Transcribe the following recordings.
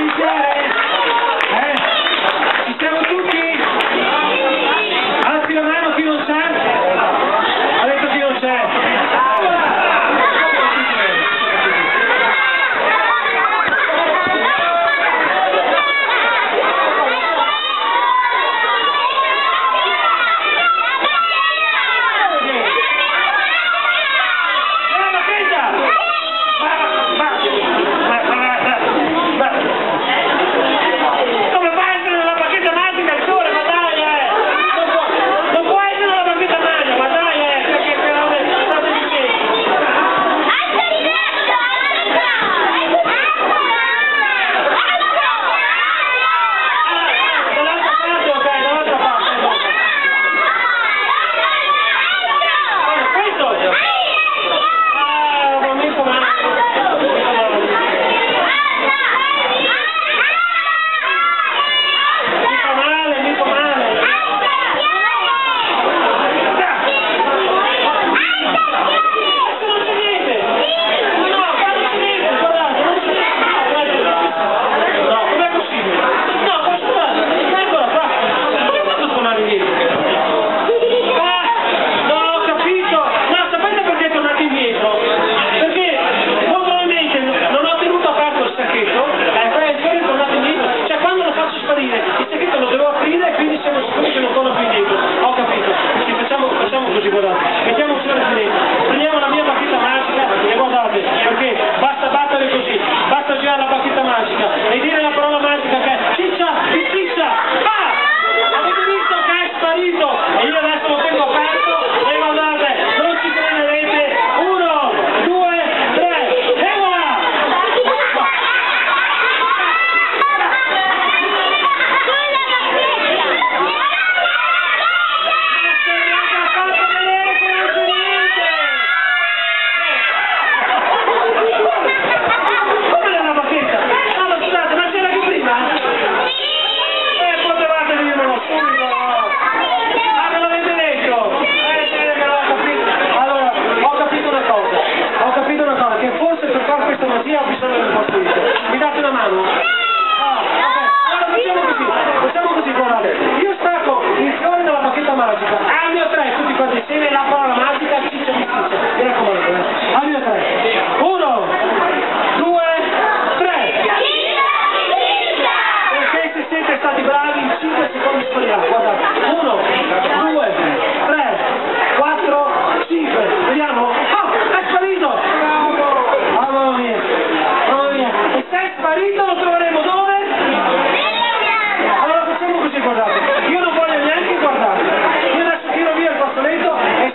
iniziare? Ci siamo tutti? Alzi la mano chi non c'è? Ha detto chi non c'è? Mettiamoci la finestra, prendiamo la mia bacchetta magica e guardate, perché basta battere così, basta girare la bacchetta magica e dire la parola magica che è ciccia, ciccia, avete visto che è sparito e io adesso lo tengo aperto e guardate, non ci crederete, 1, 2, 3 e voilà! Ho bisogno del vostro aiuto. Mi date una mano? Allora facciamo così, guardate. Io stacco il fiore dalla bacchetta magica. Al mio 3, tutti quanti insieme, la parola magica, ciccia di ciccia. Mi raccomando, al mio 3. 1, 2, 3. Perché se siete stati bravi, in 5 secondi spariamo. Guardate. 1, 2, 3, 4, 5. Vediamo? È sparito! Mamma mia! E se è sparito lo troveremo dove? Allora facciamo così, guardate, io non voglio neanche guardare, io adesso tiro via il fazzoletto e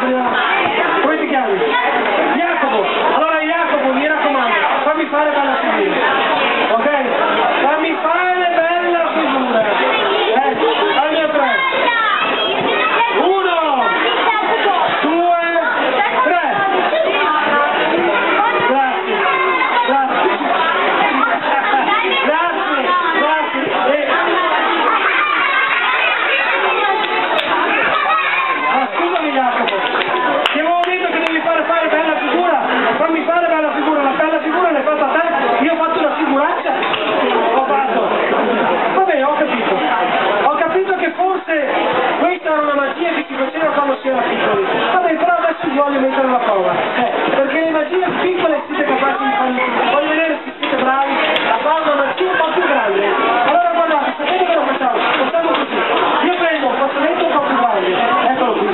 Come ti chiami? Jacopo. Allora Jacopo, mi raccomando, fammi fare bella figura. Ok? Fammi fare bella figura. Al mio 3. 1, 2, 3. Grazie. Scusami Jacopo, ti avevo detto che devi fare bella figura, fammi fare bella figura, la bella figura l'hai fatta a te, io ho fatto una figuraccia, ho fatto, vabbè ho capito che forse questa era una magia che si faceva quando si era piccoli, vabbè però adesso vi voglio mettere alla prova, perché le magie piccole siete capaci di farle, voglio vedere se siete bravi a fare una magia un po' più grande, allora guardate, sapete cosa facciamo? Facciamo così, io prendo un fazzoletto un po' più grande, eccolo qui.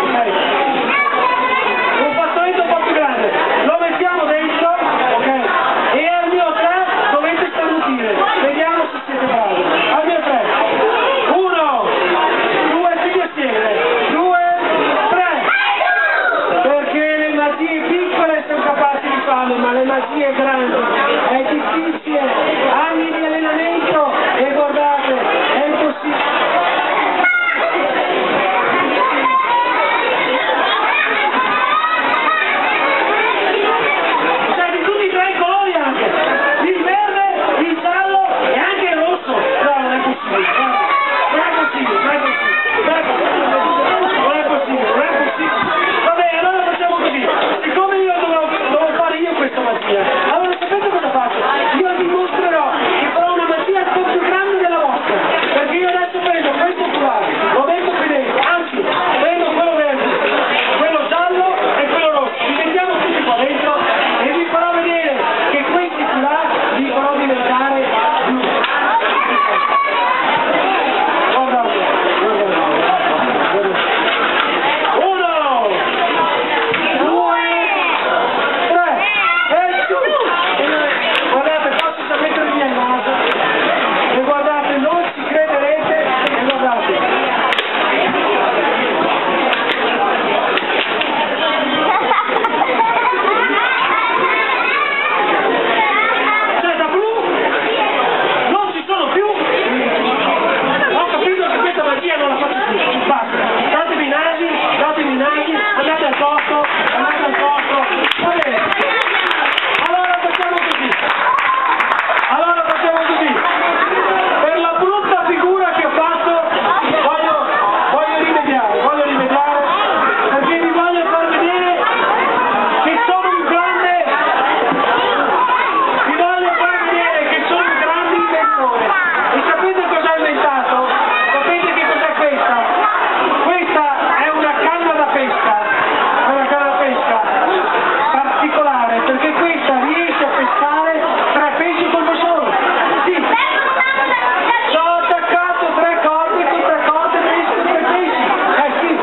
Un fazzoletto un po' più grande, lo mettiamo dentro, ok? E al mio 3 dovete starnutire, vediamo se siete bravi. Al mio 3, 1, 2, tutti assieme, 2, 3. Perché le magie piccole sono capaci di farle, ma le magie grandi è difficile, anni di allenamento e guardate, è impossibile. Allora sapete cosa faccio? Io dimostrerò che farò una magia un po' più grande della vostra, perché io adesso prendo questo oculare, lo metto qui dentro, anzi prendo quello verde, quello giallo e quello rosso, li mettiamo tutti qua dentro e vi farò vedere che questi oculari li farò diventare blu. Guardate. 1, 2, 3. Guardate, faccio sapere il mio naso e guardate, non ci crederete e guardate. Cioè da blu non ci sono più. Ho capito che questa magia non la faccio più. Basta, datemi i nasi, andate al posto, va bene. Allora facciamo così. Per la brutta figura che ho fatto voglio rimediare, perché vi voglio far vedere che sono un grande, inventore. E sapete cosa ho inventato? Sapete che cos'è questa? Questa è una canna da pesca particolare, perché questa riesce a pescare 3 pesci colpo solo. Sì. Ci ho attaccato 3 corde, con 3 corde pesco 3 pesci. Sì.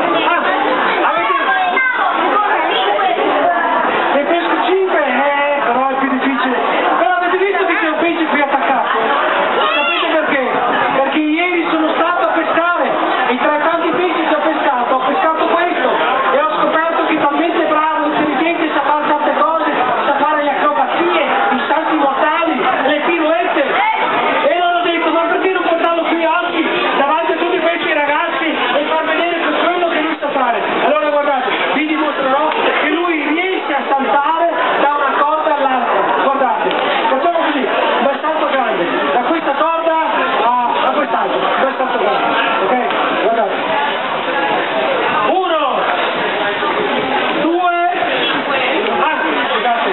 Ne pesco 5, però è più difficile. Però avete visto che c'è un pesce qui attaccato? Sapete perché? Perché ieri sono stato a pescare e tra tanti pesci che ho pescato questo e ho scoperto che è talmente bravo, intelligente, sa fare tante cose, sa fare le acrobazie, i salti mortali, le pirouette. E loro ho detto, ma perché non portarlo qui oggi davanti a tutti questi ragazzi e far vedere quello che lui sa fare? Allora guardate, vi dimostrerò che lui riesce a saltare da una corda all'altra. Guardate, facciamo così, un bel salto grande, da questa corda a quest'altro, un bel salto grande, ok? Guardate. 1, 2, scusate,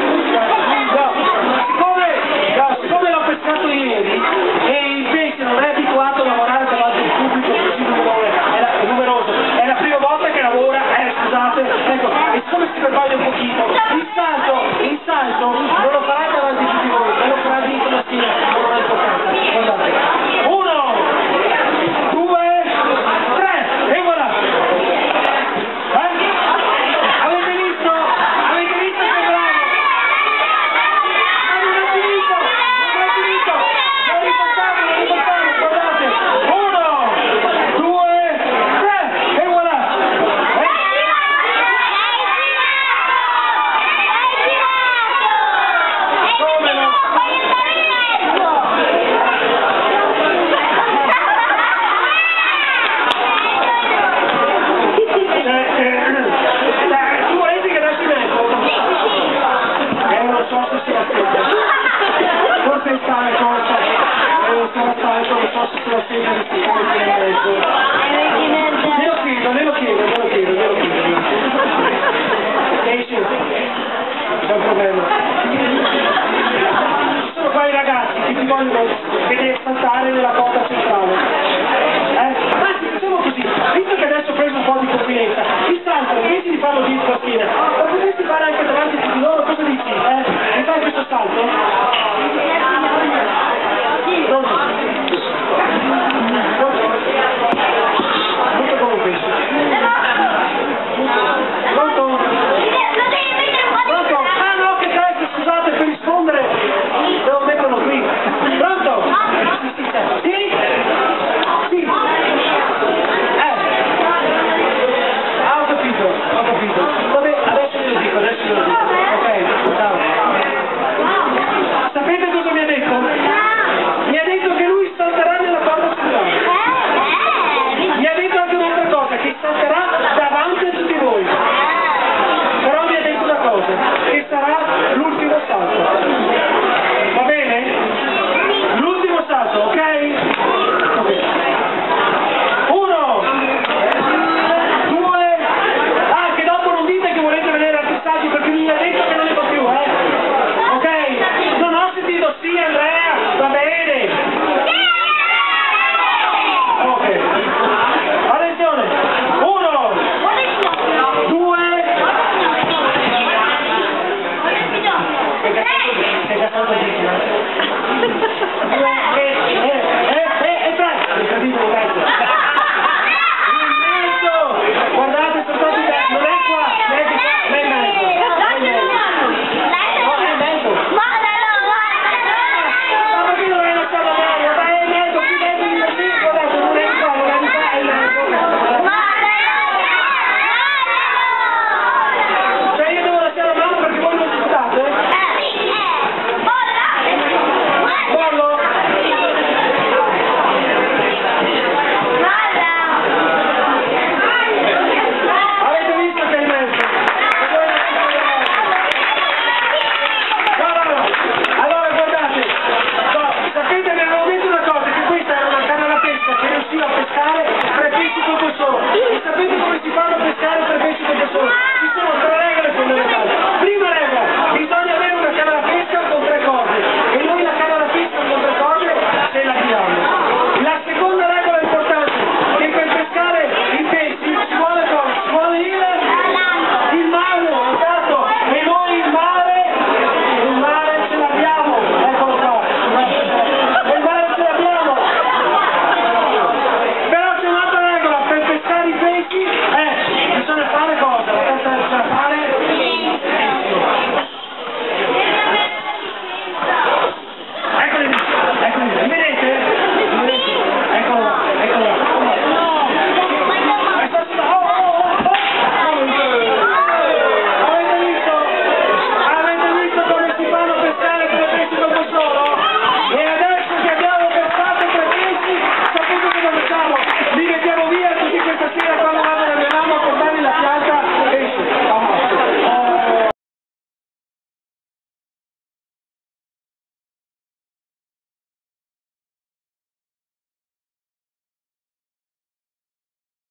siccome l'ho pescato ieri e il pesce non è abituato a lavorare davanti al pubblico così numeroso, è la prima volta che lavora, scusate, ecco, e siccome si sbaglia un pochino, il salto non lo farà davanti a tutti voi, ma lo farà dentro la schiena, non è importante, guardate. 1, 2, 3, e voilà! Avete visto? Avete visto che bravo? Non è finito! Lo rifacciamo, guardate! 1, 2, 3, e voilà! problema. Ci sono qua i ragazzi che ti vogliono vedere saltare nella bolla.